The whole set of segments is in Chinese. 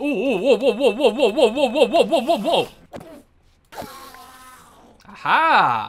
哦！哈！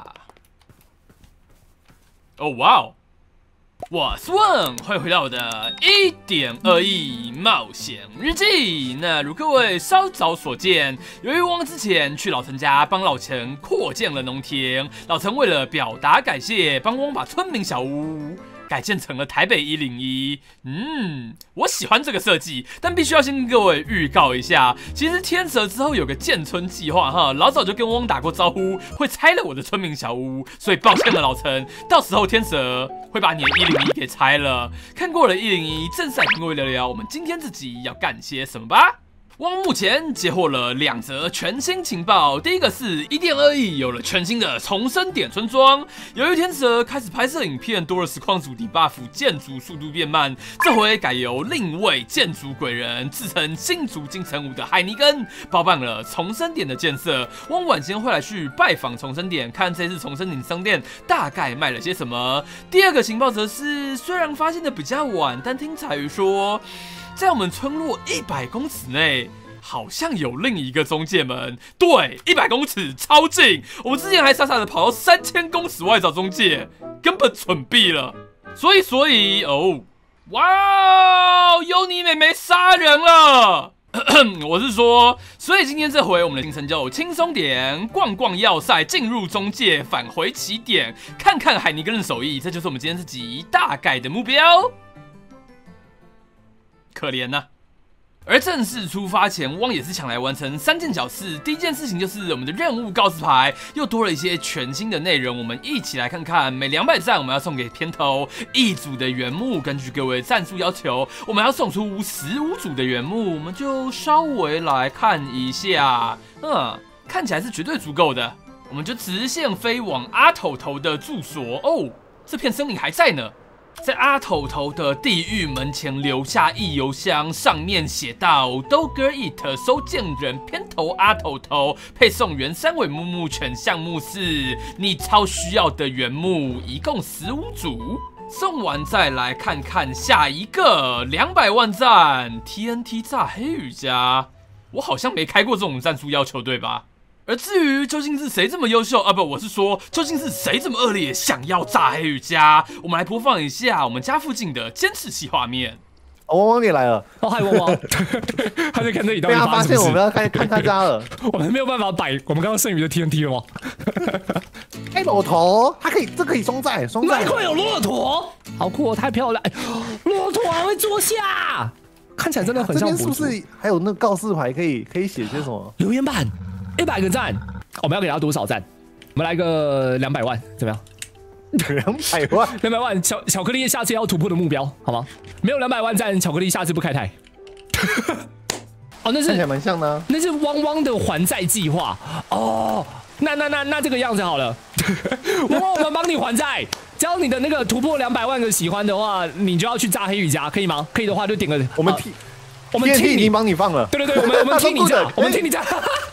哦哇哦！我是问，欢迎回到我的1.2亿冒险日记。那如各位稍早所见，由于汪之前去老陈家帮老陈扩建了农田，老陈为了表达感谢，帮汪把村民小屋改建成了台北101。我喜欢这个设计，但必须要先跟各位预告一下，其实天蛇之后有个建村计划哈，老早就跟汪打过招呼，会拆了我的村民小屋，所以抱歉了老陈，到时候天蛇会把你的101给拆了。看过了101，正式来跟各位聊聊我们今天这集要干些什么吧。汪目前接获了2则全新情报，第一个是1.2亿有了全新的重生点村庄，由于天蛇开始拍摄影片，多了实况组底 buff， 建筑速度变慢，这回改由另位建筑鬼人自称新竹金城武的海尼根包办了重生点的建设。汪晚间会来去拜访重生点，看这次重生点商店大概卖了些什么。第二个情报则是虽然发现的比较晚，但听彩鱼说在我们村落100公尺内，好像有另一个中介门。对，100公尺超近，我们之前还傻傻的跑到3000公尺外找中介，根本蠢毙了。所以哦，哇，优妮妹妹杀人了。我是说，所以今天这回我们的行程就轻松点，逛逛要塞，进入中介，返回起点，看看海尼根的手艺，这就是我们今天这集大概的目标。可怜呐！而正式出发前，汪也是抢来完成3件小事。第一件事情就是我们的任务告示牌又多了一些全新的内容，我们一起来看看。每200赞，我们要送给片头1组的原木，根据各位赞数要求，我们要送出15组的原木，我们就稍微来看一下。看起来是绝对足够的，我们就直线飞往阿头头的住所。哦，这片森林还在呢。在阿头头的地狱门前留下一邮箱，上面写道 Dogger Eat 收件人片头阿头头，配送原3尾木木犬项目是你超需要的原木，一共15组。送完再来看看下一个200万赞 TNT 炸黑羽家，我好像没开过这种战术要求对吧？而至于究竟是谁这么优秀啊？不，我是说究竟是谁这么恶劣，想要炸黑羽家？我们来播放一下我们家附近的监视器画面。 汪汪也来了， 嗨汪汪，他在看这里到底被他发现我们要看他家了， 我们没有办法摆我们刚刚剩余的 TNT 了吗？ 哎，骆驼，它可以，这可以双载， 哪会有骆驼？好酷哦，太漂亮！骆驼还会坐下，看起来真的很像。这边是不是还有那个告示牌可以写些什么？ 留言板100个赞，我们要给他多少赞？我们来个200万，怎么样 ？200万 ，200万，巧克力下次要突破的目标，好吗？没有200万赞，巧克力下次不开台。哦，那是看起来蛮像的啊， 那是汪汪的还债计划哦。那这个样子好了，汪汪，我们帮你还债。只要你的那个突破200万个喜欢的话，你就要去炸黑羽家，可以吗？可以的话就点个我们替已经帮你放了。 对，我们替你炸，我们替你炸。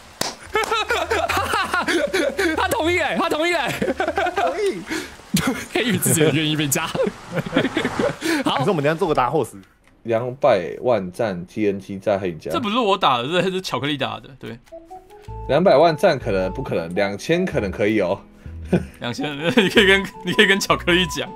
他同意哎，同意。黑羽自己也愿意被炸。 好，你说我们等下做个打火石 ，200万赞 TNT 在黑羽家。 这不是我打的，这是巧克力打的。对 ，200万赞可能不可能，2000可能可以哦。 2000，你可以跟巧克力讲。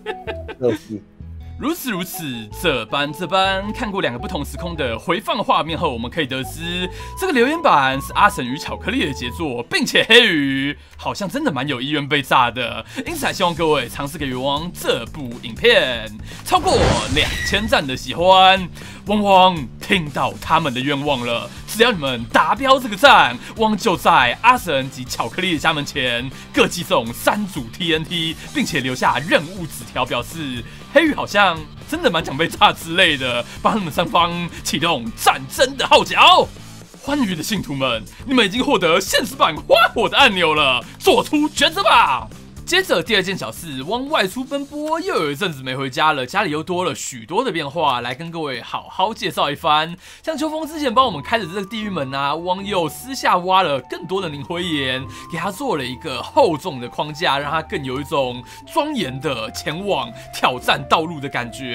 如此，这般，看过2个不同时空的回放画面后，我们可以得知，这个留言板是阿神与巧克力的杰作，并且黑羽好像真的蛮有意愿被炸的，因此还希望各位尝试给汪这部影片超过2000赞的喜欢。汪听到他们的愿望了，只要你们达标这个赞，汪就在阿神及巧克力的家门前各寄送3组 TNT， 并且留下任务纸条，表示黑羽好像真的蛮想被炸之类的，帮他们双方启动战争的号角。欢愉的信徒们，你们已经获得现实版花火的按钮了，做出抉择吧！接着第2件小事，汪外出奔波，又有一阵子没回家了，家里又多了许多的变化，来跟各位好好介绍一番。像秋风之前帮我们开的这个地狱门啊，汪又私下挖了更多的凝灰岩，给它做了一个厚重的框架，让它更有一种庄严的前往挑战道路的感觉。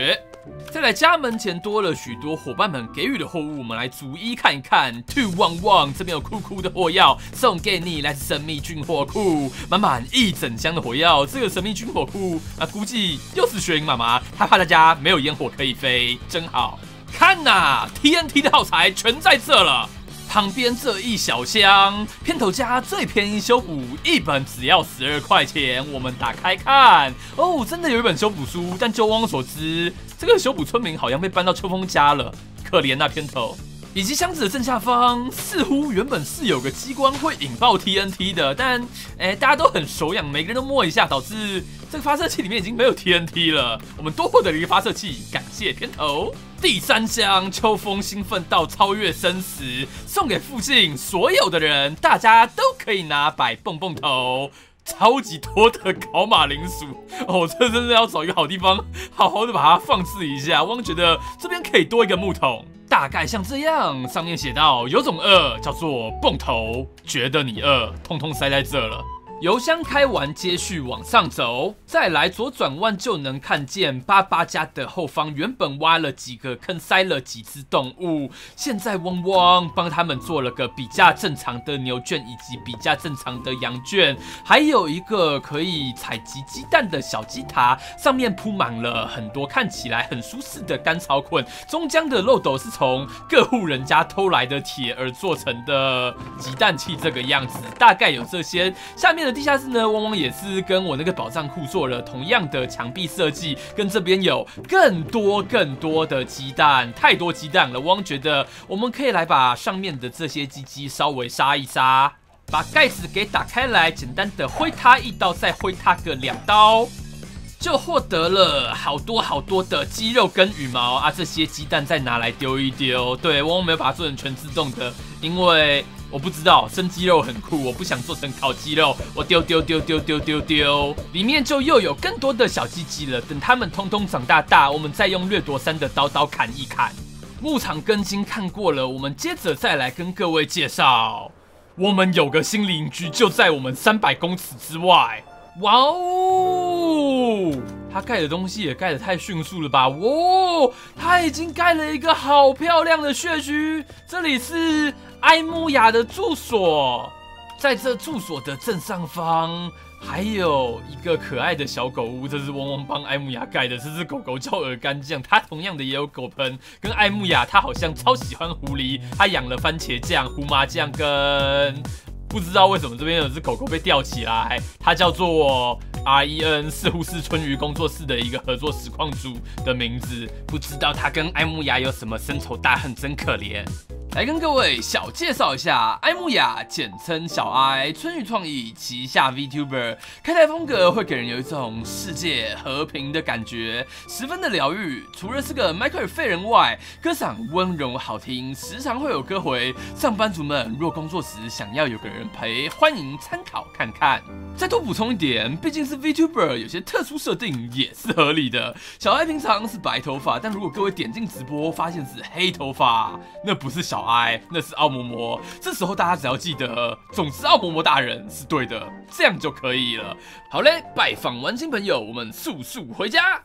再来家门前多了许多伙伴们给予的货物，我们来逐一看一看。211这边有酷酷的火药送给你，来自神秘军火库，满满一整箱的火药。这个神秘军火库估计又是雪影妈妈，她怕大家没有烟火可以飞，真好看呐！TNT 的耗材全在这了。旁边这一小箱片头家最便宜修补一本只要12块钱，我们打开看哦，真的有一本修补书，但就汪所知，这个修补村民好像被搬到秋风家了，可怜那片头。以及箱子的正下方，似乎原本是有个机关会引爆 TNT 的，但大家都很手痒，每个人都摸一下，导致这个发射器里面已经没有 TNT 了。我们多获得了一个发射器，感谢片头。第3箱，秋风兴奋到超越生死，送给附近所有的人，大家都可以拿摆蹦蹦头。超级多的烤马铃薯哦，这真的要找一个好地方，好好的把它放置一下。汪觉得这边可以多一个木桶，大概像这样，上面写到有种饿叫做蹦头，觉得你饿，通通塞在这了。油箱开完，接续往上走，再来左转弯就能看见88家的后方，原本挖了几个坑，塞了几只动物，现在汪汪帮他们做了个比较正常的牛圈，以及比较正常的羊圈，还有一个可以采集鸡蛋的小鸡塔，上面铺满了很多看起来很舒适的干草捆，中间的漏斗是从各户人家偷来的铁而做成的鸡蛋器，这个样子，大概有这些。下面的地下室呢，汪汪也是跟我那个宝藏库做了同样的墙壁设计，跟这边有更多的鸡蛋，太多鸡蛋了。汪觉得我们可以来把上面的这些鸡稍微杀一杀，把盖子给打开来，简单的挥它1刀，再挥它个2刀。就获得了好多的鸡肉跟羽毛啊！这些鸡蛋再拿来丢一丢。对，汪没有把它做成全自动的，因为我不知道生鸡肉很酷，我不想做成烤鸡肉，我丢，里面就又有更多的小鸡鸡了。等它们通通长大，我们再用掠夺3的刀砍一砍。牧场根茎看过了，我们接着再来跟各位介绍，我们有个新邻居就在我们300公尺之外。哇哦！他盖的东西也盖得太迅速了吧！哇，他已经盖了一个好漂亮的穴区，这里是埃姆雅的住所，在这住所的正上方还有一个可爱的小狗屋，这是汪汪帮埃姆雅盖的。这只狗狗叫鹅肝酱，它同样的也有狗盆。跟埃姆雅，它好像超喜欢狐狸，它养了番茄酱、胡麻酱跟。不知道为什么这边有只狗狗被吊起来，它叫做 REN， 似乎是春雨工作室的一个合作实况主的名字。不知道它跟埃姆雅有什么深仇大恨，真可怜。来跟各位小介绍一下，埃姆雅简称小埃，春雨创意旗下 VTuber， 开台风格会给人有一种世界和平的感觉，十分的疗愈。除了是个迈克尔废人外，歌嗓温柔好听，时常会有歌回。上班族们若工作时想要有个人陪，欢迎参考看看。再多补充一点，毕竟是 VTuber， 有些特殊设定也是合理的。小埃平常是白头发，但如果各位点进直播发现是黑头发，那不是小埃，那是奥嬷嬷。这时候大家只要记得，总之奥嬷嬷大人是对的，这样就可以了。好嘞，拜访完新朋友，我们速速回家。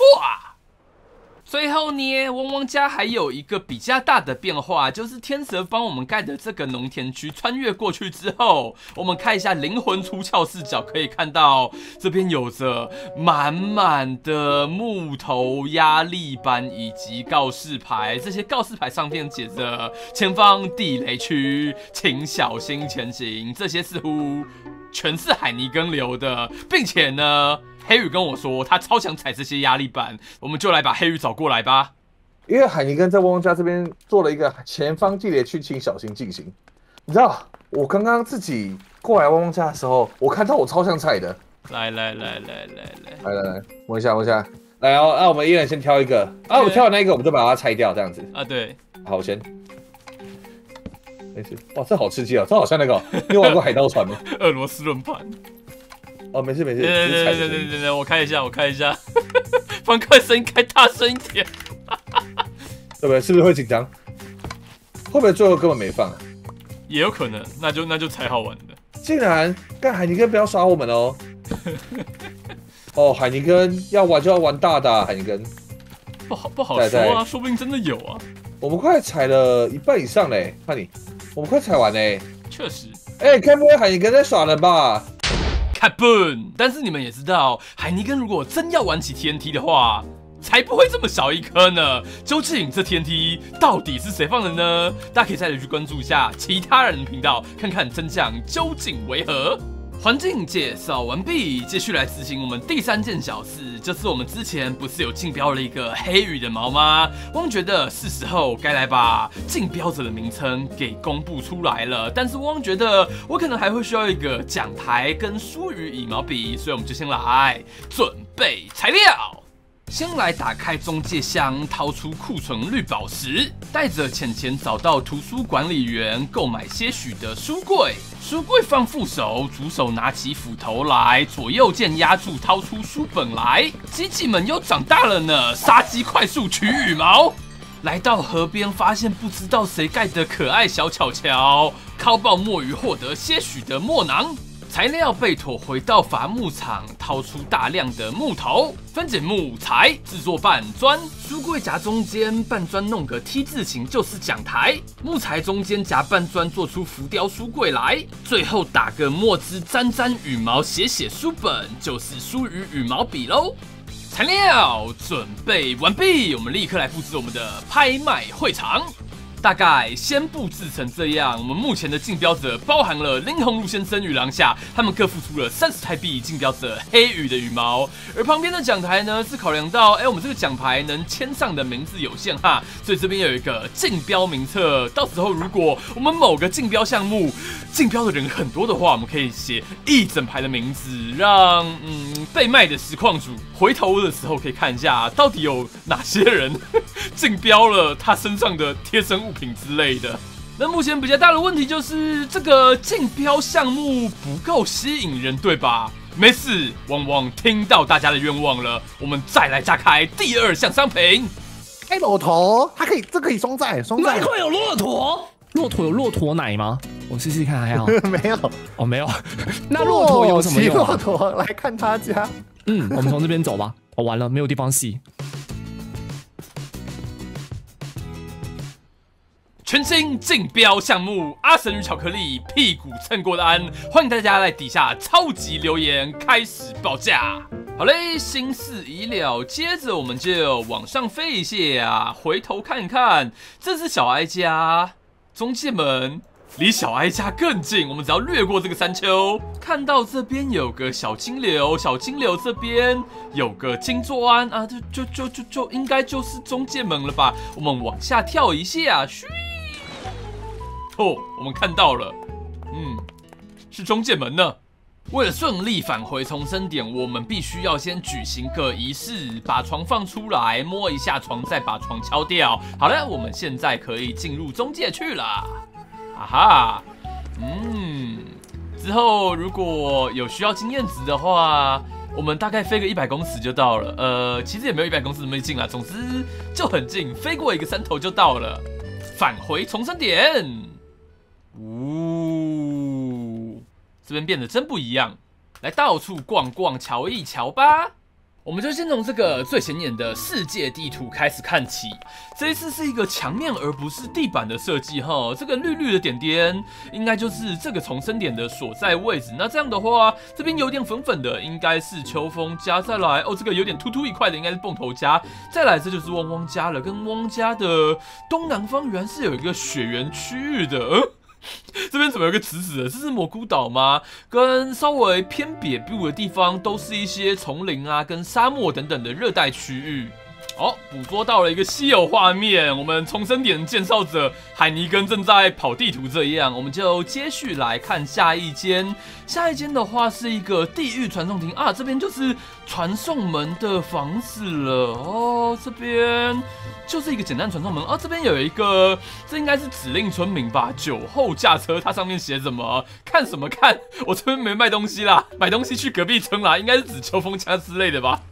最后呢，汪汪家还有一个比较大的变化，就是天蛇帮我们盖的这个农田区，穿越过去之后，我们看一下灵魂出窍视角，可以看到这边有着满满的木头压力板以及告示牌，这些告示牌上面写着前方地雷区，请小心前行。这些似乎全是海尼根留的，并且呢。黑羽跟我说，他超想踩这些压力板，我们就来把黑羽找过来吧。 因为海尼根在汪汪家这边做了一个前方地雷区，请小心进行。你知道，我刚刚自己过来汪汪家的时候，我看到我超想踩的。来，摸一下，来哦，那我们一人先挑一个，我们挑完那一个，我们就把它拆掉，这样子。 啊，对。 好，我先。没事，哇，这好刺激啊！这好像那个，你有玩过海盗船吗？ 俄罗斯轮盘。 哦，没事， 对，我看一下，方块声音开大声一点， 对不对？是不是会紧张？会不会最后根本没放啊？ 也有可能，那就才好玩的。 竟然干海尼根不要耍我们哦！哦，海尼根要玩就要玩大的，海尼根。 不好说啊，说不定真的有啊。 我们快踩了一半以上嘞，看你，我们快踩完嘞。 确实。 该不会海尼根在耍人吧？ 看笨！但是你们也知道，海尼根如果真要玩起 TNT 的话，才不会这么小一颗呢。究竟这 TNT 到底是谁放的呢？大家可以再去关注一下其他人的频道，看看真相究竟为何。环境介绍完毕，继续来执行我们第3件小事，就是我们之前不是有竞标了一个黑羽的毛吗？汪觉得是时候该来把竞标者的名称给公布出来了，但是汪觉得我可能还会需要一个奖牌跟舒羽羽毛笔，所以我们就先来准备材料。先来打开中介箱，掏出库存绿宝石，带着钱钱找到图书管理员购买些许的书柜。书柜放副手，主手拿起斧头来，左右键压住，掏出书本来。机器们又长大了呢，杀鸡快速取羽毛。来到河边，发现不知道谁盖的可爱小巧巧，敲爆墨鱼获得些许的墨囊。材料备妥，回到伐木场，掏出大量的木头，分解木材，制作半砖。书柜夹中间，半砖弄个 T 字形就是讲台。木材中间夹半砖，做出浮雕书柜来。最后打个墨汁，沾沾羽毛，写书本，就是舒羽羽毛笔喽。材料准备完毕，我们立刻来布置我们的拍卖会场。大概先布置成这样，我们目前的竞标者包含了林鸿儒先生与郎下，他们各付出了30台币竞标者黑羽的羽毛，而旁边的讲台呢是考量到，我们这个奖牌能签上的名字有限哈，所以这边有一个竞标名册，到时候如果我们某个竞标项目竞标的人很多的话，我们可以写一整排的名字，让被卖的实况主回头的时候可以看一下到底有哪些人竞标了他身上的贴身物品之类的。那目前比较大的问题就是这个竞标项目不够吸引人，对吧？没事，汪汪听到大家的愿望了，我们再来炸开第2项商品。 黑骆驼，它可以双载。 哪会有骆驼？骆驼有骆驼奶吗？我试试看，还好。 没有。 哦，没有。那骆驼有什么用啊？ 骆驼来看他家。 我们从这边走吧。哦，完了，没有地方洗。 全新竞标项目阿神与巧克力屁股蹭过的安，欢迎大家在底下超级留言开始报价。好嘞，心事已了，接着我们就往上飞一下，回头看看，这是小哀家，中介们离小哀家更近，我们只要掠过这个山丘，看到这边有个小金流，小金流这边有个金座安啊，就应该就是中介们了吧？我们往下跳一下，嘘。我们看到了，是中介门呢。为了顺利返回重生点，我们必须要先举行个仪式，把床放出来，摸一下床，再把床敲掉。好了，我们现在可以进入中介去了。哈哈，之后如果有需要经验值的话，我们大概飞个100公尺就到了。其实也没有100公尺那么近啦，总之就很近，飞过一个山头就到了。返回重生点。这边变得真不一样，来到处逛逛瞧一瞧吧。我们就先从这个最显眼的世界地图开始看起。这一次是一个墙面而不是地板的设计哈，这个绿绿的点点应该就是这个重生点的所在位置。那这样的话，这边有点粉粉的应该是秋风家，再来这个有点突突一块的应该是蹦头家，再来这就是汪汪家了。跟汪家的东南方原来是有一个雪原区域的。这边怎么有个直直的？这是蘑菇岛吗？跟稍微偏北部的地方都是一些丛林啊，跟沙漠等等的热带区域。捕捉到了一个稀有画面，我们重生点介绍者海尼根正在跑地图，这样我们就接续来看下一间。下一间的话是一个地狱传送亭啊，这边就是传送门的房子了这边就是一个简单传送门这边有一个，这应该是指令村民吧？酒后驾车，它上面写什么？看什么看？我这边没卖东西啦，买东西去隔壁村啦，应该是指秋风家之类的吧。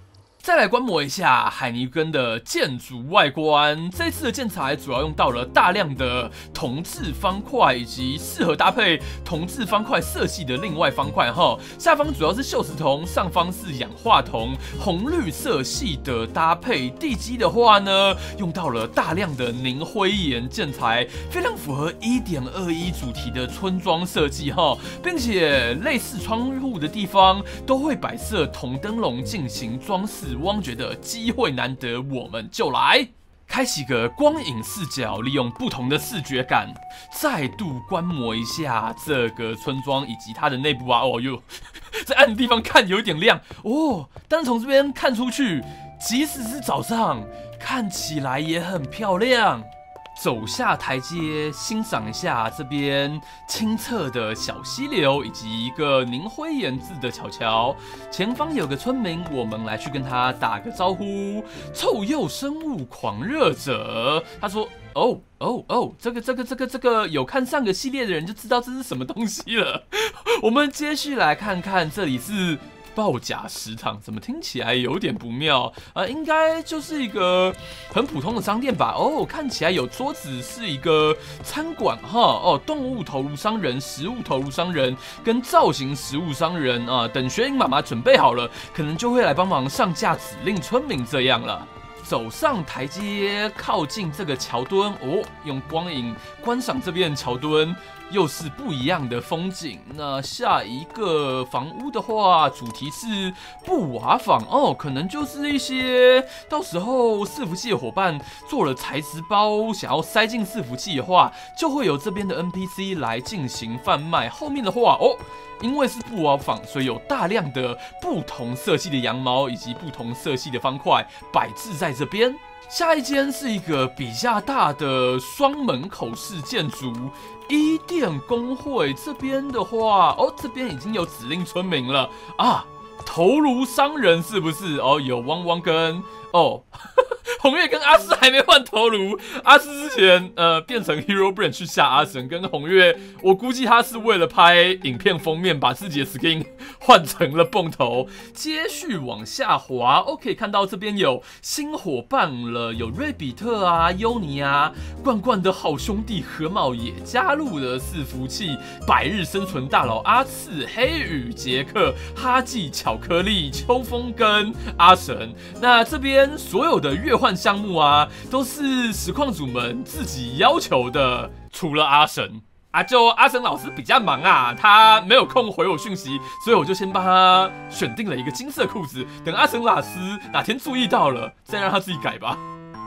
再来观摩一下海尼根的建筑外观，这次的建材主要用到了大量的铜制方块，以及适合搭配铜制方块色系的另外方块哈。下方主要是锈蚀铜，上方是氧化铜，红绿色系的搭配。地基的话呢，用到了大量的凝灰岩建材，非常符合1.21主题的村庄设计哈，并且类似窗户的地方都会摆设铜灯笼进行装饰。汪觉得机会难得，我们就来开启个光影视角，利用不同的视觉感，再度观摩一下这个村庄以及它的内部啊。哦哟，在暗的地方看有点亮哦，但是从这边看出去，即使是早上，看起来也很漂亮。走下台阶，欣赏一下这边清澈的小溪流，以及一个凝灰岩制的小桥。前方有个村民，我们来去跟他打个招呼。臭鼬生物狂热者，他说：“这个有看上个系列的人就知道这是什么东西了。”我们接续来看看，这里是报甲食堂，怎么听起来有点不妙啊？应该就是一个很普通的商店吧？哦，看起来有桌子，是一个餐馆哈。哦，动物投入商人、食物投入商人跟造型食物商人啊，等雪影妈妈准备好了，可能就会来帮忙上架指令村民这样了。走上台阶，靠近这个桥墩哦，用光影观赏这边桥墩，又是不一样的风景。那下一个房屋的话，主题是布瓦坊哦，可能就是一些到时候伺服器的伙伴做了材质包，想要塞进伺服器的话，就会由这边的 NPC 来进行贩卖。后面的话哦，因为是布瓦坊，所以有大量的不同色系的羊毛以及不同色系的方块摆置在这边。下一间是一个比较大的双门口式建筑，伊甸工会这边的话，哦，这边已经有指令村民了啊，头颅商人是不是？哦，有汪汪跟红月跟阿斯还没换头颅，阿斯之前变成 Hero Brain 去吓阿神，跟红月，我估计他是为了拍影片封面，把自己的 skin 换成了泵头。接续往下滑，可以看到这边有新伙伴了，有瑞比特啊、优尼啊，罐罐的好兄弟河茂也加入了伺服器，百日生存大佬阿次、黑羽、杰克、哈记、巧克力、秋风跟阿神。那这边所有的月换项目啊，都是实况主们自己要求的，除了阿神啊，就阿神老师比较忙啊，他没有空回我讯息，所以我就先帮他选定了一个金色裤子，等阿神老师哪天注意到了，再让他自己改吧。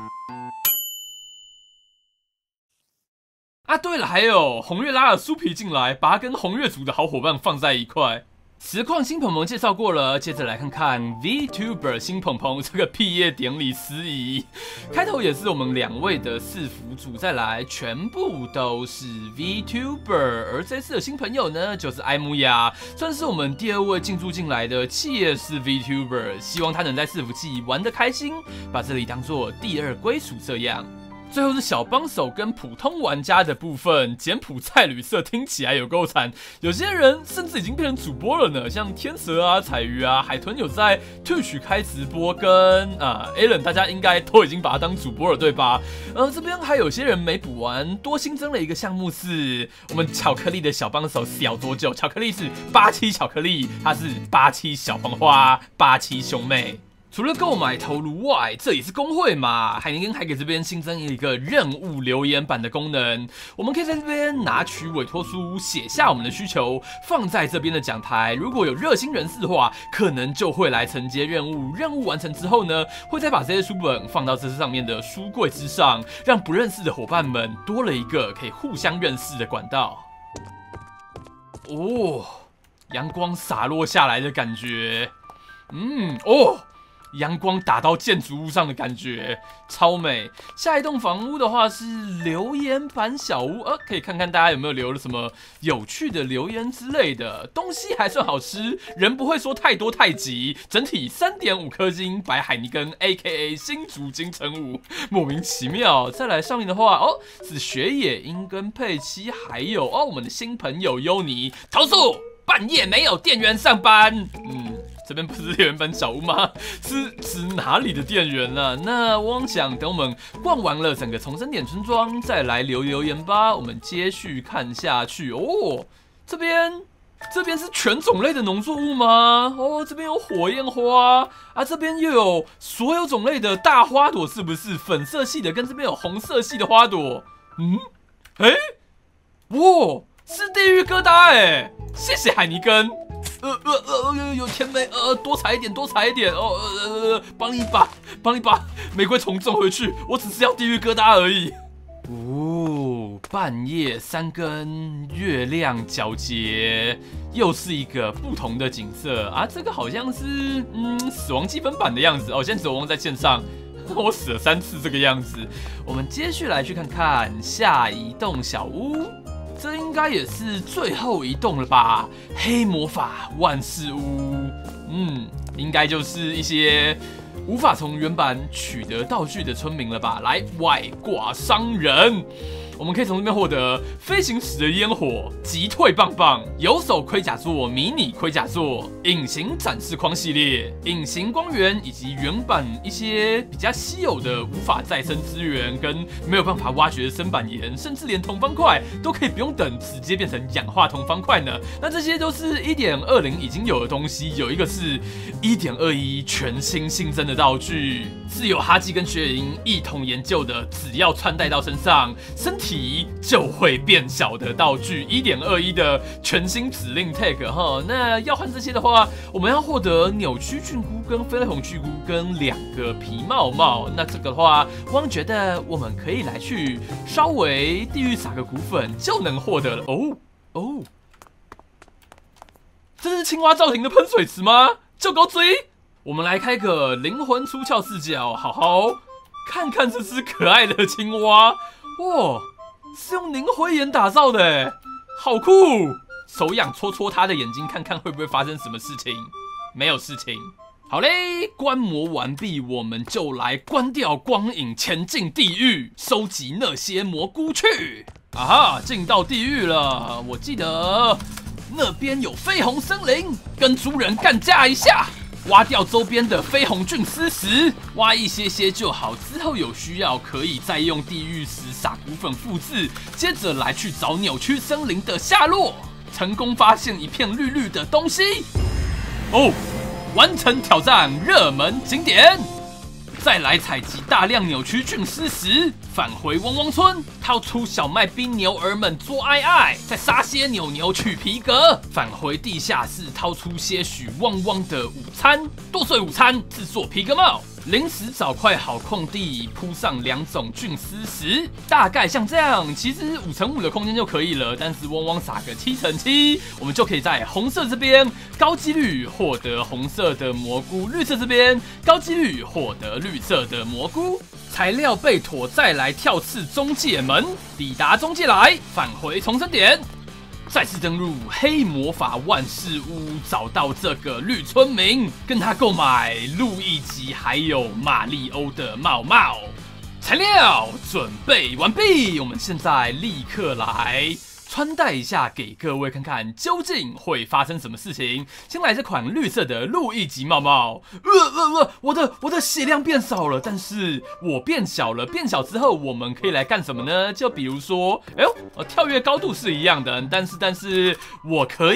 啊，对了，还有红月拉了酥皮进来，把他跟红月组的好伙伴放在一块。实况新朋朋介绍过了，接着来看看 VTuber 新朋朋这个毕业典礼司仪。开头也是我们2位的伺服组，再来全部都是 VTuber。而这次的新朋友呢，就是艾姆亚，算是我们第2位进驻进来的企业式 VTuber， 希望他能在伺服器玩得开心，把这里当做第2归属这样。最后是小帮手跟普通玩家的部分，柬埔寨旅社听起来有够惨，有些人甚至已经变成主播了呢，像天蛇啊、彩鱼啊、海豚有在 Twitch 开直播，跟Alan 大家应该都已经把他当主播了，对吧？这边还有些人没补完，多新增了一个项目是我们巧克力的小帮手小佐久，巧克力是87巧克力，他是87小黄花、87兄妹。除了购买头颅外，这也是工会嘛。海尼根还给这边新增一个任务留言板的功能，我们可以在这边拿取委托书，写下我们的需求，放在这边的讲台。如果有热心人士的话，可能就会来承接任务。任务完成之后呢，会再把这些书本放到这上面的书柜之上，让不认识的伙伴们多了一个可以互相认识的管道。哦，阳光洒落下来的感觉，阳光打到建筑物上的感觉超美。下一栋房屋的话是留言板小屋，可以看看大家有没有留了什么有趣的留言之类的。东西还算好吃，人不会说太多太急。整体3.5颗星，白海尼根 AKA 新竹金城武，莫名其妙。再来上面的话，是雪野樱跟佩奇，还有我们的新朋友优尼投诉半夜没有店员上班。 这边不是原本小屋吗？是指哪里的店员呢？那我想等我们逛完了整个重生点村庄，再来留言吧。我们接续看下去哦。这边是全种类的农作物吗？哦，这边有火焰花啊，这边又有所有种类的大花朵，是不是粉色系的？跟这边有红色系的花朵。哇，是地狱疙瘩哎！谢谢海尼根。有甜梅，多采一点，哦，帮你把玫瑰虫种回去，我只是要地狱疙瘩而已。哦，半夜3根月亮皎洁，又是一个不同的景色啊！这个好像是死亡积分版的样子哦。现在死亡在线上，我死了3次这个样子。我们接续来去看看下一栋小屋。这应该也是最后一栋了吧？黑魔法万事屋，应该就是一些无法从原版取得道具的村民了吧？来，外挂商人，我们可以从这边获得飞行时的烟火、击退棒棒、有手盔甲座、迷你盔甲座、隐形展示框系列、隐形光源，以及原版一些比较稀有的无法再生资源跟没有办法挖掘的生板岩，甚至连铜方块都可以不用等，直接变成氧化铜方块呢。那这些都是 1.20 已经有的东西，有一个是 1.21 全新新增的道具，是由哈基跟雪莹一同研究的，只要穿戴到身上，身体就会变小的道具 1.21 的全新指令 tag 哈。那要换这些的话，我们要获得扭曲菌菇跟飞雷红巨菇跟2个皮帽帽。那这个的话，汪觉得我们可以来去稍微地狱撒个骨粉就能获得了哦。这是青蛙造型的喷水池吗？就狗追！我们来开个灵魂出窍视角，好好看看这只可爱的青蛙。哇，是用凝灰岩打造的耶，好酷！手痒戳戳它的眼睛，看看会不会发生什么事情。没有事情。好嘞，观摩完毕，我们就来关掉光影，前进地狱，收集那些蘑菇去。啊哈，进到地狱了。我记得那边有绯红森林，跟猪人干架一下。挖掉周边的绯红菌丝石，挖一些就好。之后有需要可以再用地狱石撒骨粉复制，接着来去找扭曲森林的下落。成功发现一片绿绿的东西。哦，完成挑战热门景点。再来采集大量扭曲菌丝石，返回汪汪村，掏出小麦冰牛儿们做爱爱，再杀些牛取皮革，返回地下室，掏出些许汪汪的午餐，剁碎午餐，制作皮革帽。临时找块好空地，铺上2种菌丝石，大概像这样。其实5×5的空间就可以了，但是汪汪撒个7×7，我们就可以在红色这边高几率获得红色的蘑菇，绿色这边高几率获得绿色的蘑菇。材料备妥，再来跳刺中介门，抵达中介来，返回重生点。再次登入黑魔法万事屋，找到这个绿村民，跟他购买路易吉还有马里欧的帽帽。材料准备完毕，我们现在立刻来穿戴一下，给各位看看究竟会发生什么事情。先来这款绿色的路易吉帽帽。我的血量变少了，但是我变小了。变小之后，我们可以来干什么呢？就比如说，跳跃高度是一样的，但是我可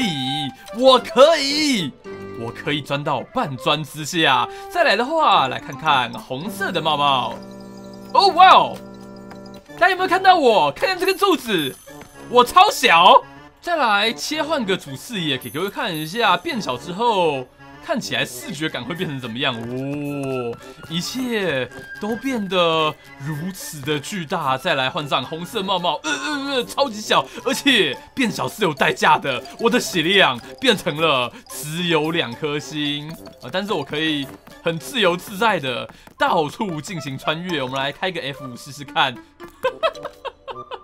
以钻到半砖之下。再来的话，来看看红色的帽帽。哦哇哦！大家有没有看到我？看看这个柱子。我超小，再来切换个主视野给各位看一下，变小之后看起来视觉感会变成怎么样？哦，一切都变得如此的巨大。再来换上红色帽帽，超级小，而且变小是有代价的。我的血量变成了只有2颗星但是我可以很自由自在的到处进行穿越。我们来开个 F5试试看。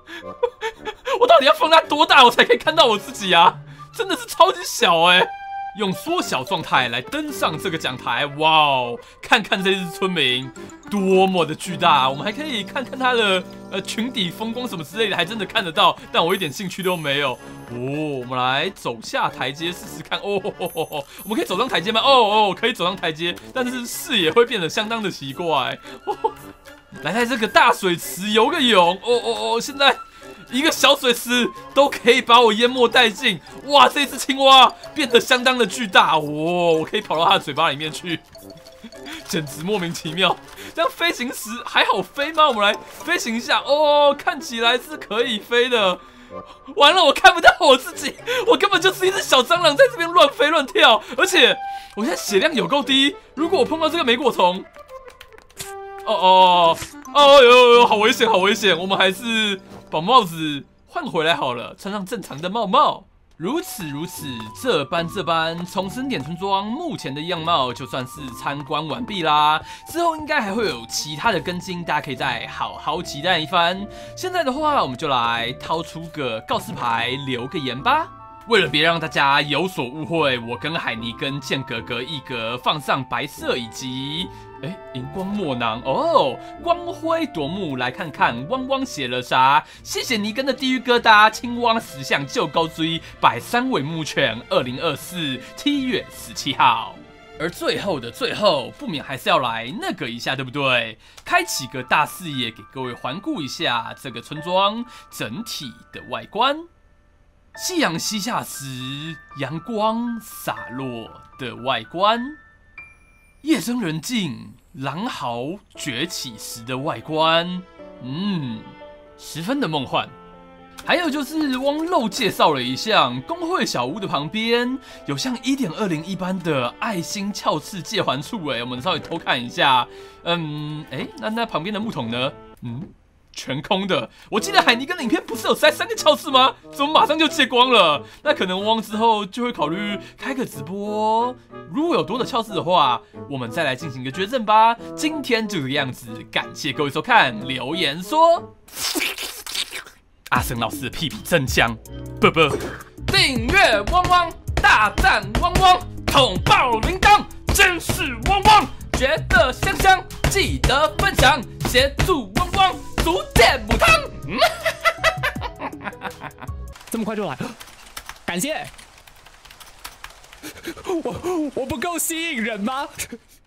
我到底要放大多大我才可以看到我自己啊？真的是超级小用缩小状态来登上这个讲台。哇哦，看看这只村民多么的巨大，我们还可以看看他的裙底风光什么之类的，还真的看得到，但我一点兴趣都没有。我们来走下台阶试试看。我们可以走上台阶吗？可以走上台阶，但是视野会变得相当的奇怪。来在这个大水池游个泳。现在一个小水池都可以把我淹没殆尽。哇，这只青蛙变得相当的巨大。我可以跑到它的嘴巴里面去，简直莫名其妙。这样飞行时还好飞吗？我们来飞行一下。看起来是可以飞的。完了，我看不到我自己，我根本就是一只小蟑螂在这边乱飞乱跳，而且我现在血量有够低。如果我碰到这个莓果虫，好危险，好危险！我们还是把帽子换回来好了，穿上正常的帽。如此，这般，重生点村庄目前的样貌就算是参观完毕啦。之后应该还会有其他的更新，大家可以再好好期待一番。现在的话，我们就来掏出个告示牌，留个言吧。为了别让大家有所误会，我跟海尼根间隔一格放上白色以及荧光墨囊光辉夺目。来看看汪汪写了啥？谢谢尼根的地狱疙瘩，青蛙石像就高追百山尾木犬，2024 7月17号。而最后的最后，不免还是要来那个一下，对不对？开启个大视野，给各位环顾一下这个村庄整体的外观。夕阳西下时，阳光洒落的外观；夜深人静，狼嚎崛起时的外观，十分的梦幻。还有就是汪漏介绍了一项工会小屋的旁边有像 1.20 一般的爱心鞘翅借还处，我们稍微偷看一下。那旁边的木桶呢？全空的。我记得海尼根的影片不是有塞3个鞘翅吗？怎么马上就借光了？那可能汪之后就会考虑开个直播，如果有多的鞘翅的话，我们再来进行一个决胜吧。今天就这个样子，感谢各位收看，留言说阿生老师的屁屁真香，订阅汪汪，大赞汪汪，捅爆铃铛，真是汪汪，觉得香香，记得分享，协助汪汪逐渐母汤。 这么快就来，感谢。我不够吸引人吗？